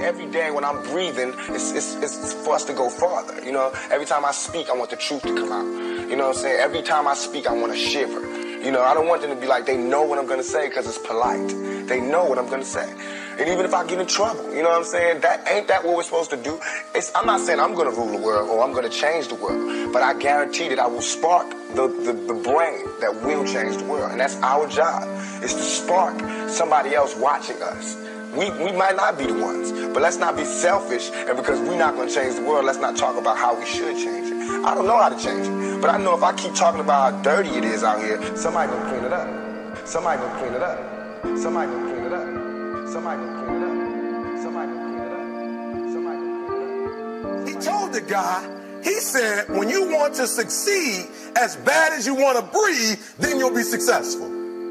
every day when I'm breathing, it's for us to go farther. You know, every time I speak, I want the truth to come out. You know what I'm saying? Every time I speak, I want to shiver. You know, I don't want them to be like, they know what I'm going to say because it's polite. They know what I'm going to say. And even if I get in trouble, you know what I'm saying? Ain't that what we're supposed to do? I'm not saying I'm going to rule the world or I'm going to change the world, but I guarantee that I will spark the brain that will change the world. And that's our job, is to spark somebody else watching us. We might not be the ones, but let's not be selfish, and because we're not going to change the world, let's not talk about how we should change it. I don't know how to change it, but I know if I keep talking about how dirty it is out here, somebody going to clean it up. Somebody going to clean it up. Somebody going to clean it up. Somebody going to clean it up. Somebody going to clean it up. Somebody going to clean it up. He told the guy, he said, when you want to succeed as bad as you want to breathe, then you'll be successful.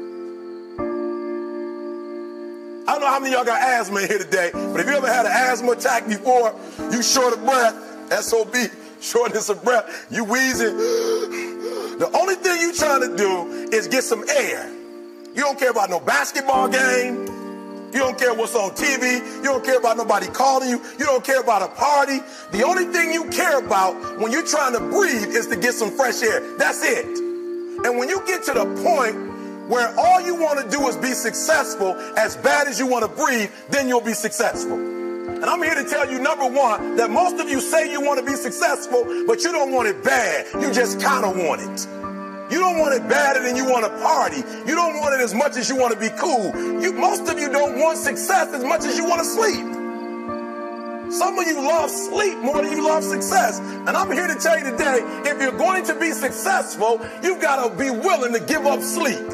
I don't know how many of y'all got asthma in here today, but if you ever had an asthma attack before, you short of breath, SOB, shortness of breath, you wheezing. The only thing you trying to do is get some air. You don't care about no basketball game. You don't care what's on TV. You don't care about nobody calling you. You don't care about a party. The only thing you care about when you're trying to breathe is to get some fresh air. That's it. And when you get to the point where all you want to do is be successful as bad as you want to breathe, then you'll be successful. And I'm here to tell you, number one, that most of you say you want to be successful, but you don't want it bad. You just kind of want it. You don't want it badder than you want to party. You don't want it as much as you want to be cool. Most of you don't want success as much as you want to sleep. Some of you love sleep more than you love success. And I'm here to tell you today, if you're going to be successful, you've got to be willing to give up sleep.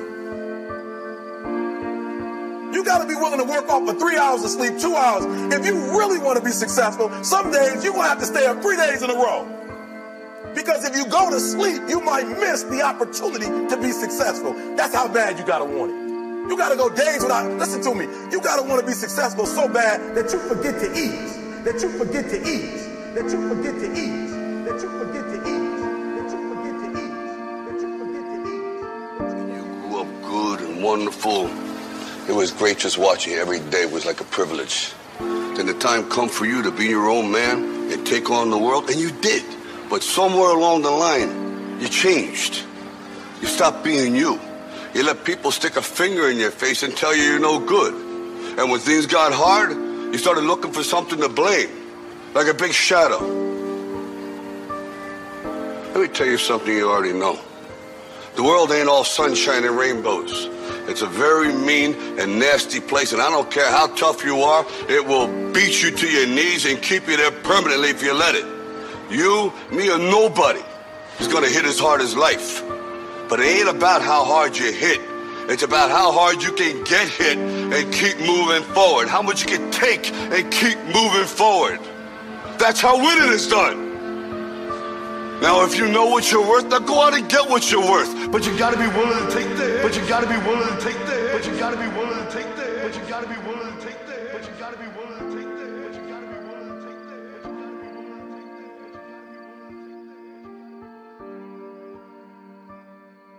You got to be willing to work off for 3 hours of sleep, 2 hours. If you really want to be successful, some days you're going to have to stay up 3 days in a row. Because if you go to sleep, you might miss the opportunity to be successful. That's how bad you got to want it. You got to go days without, listen to me, you got to want to be successful so bad that you forget to eat. That you forget to eat. That you forget to eat. That you forget to eat. That you forget to eat. That you forget to eat. You grew up good and wonderful. It was great just watching you every day. It was like a privilege. Then the time come for you to be your own man and take on the world, and you did. But somewhere along the line, you changed. You stopped being you. You let people stick a finger in your face and tell you you're no good. And when things got hard, you started looking for something to blame, like a big shadow. Let me tell you something you already know. The world ain't all sunshine and rainbows. It's a very mean and nasty place, and I don't care how tough you are, it will beat you to your knees and keep you there permanently if you let it. You, me, or nobody is gonna hit as hard as life. But it ain't about how hard you hit. It's about how hard you can get hit and keep moving forward. How much you can take and keep moving forward. That's how winning is done. Now, if you know what you're worth, now go out and get what you're worth. But you gotta be willing to take that. But you gotta be willing to take that. But you gotta be willing to take that. But you gotta be willing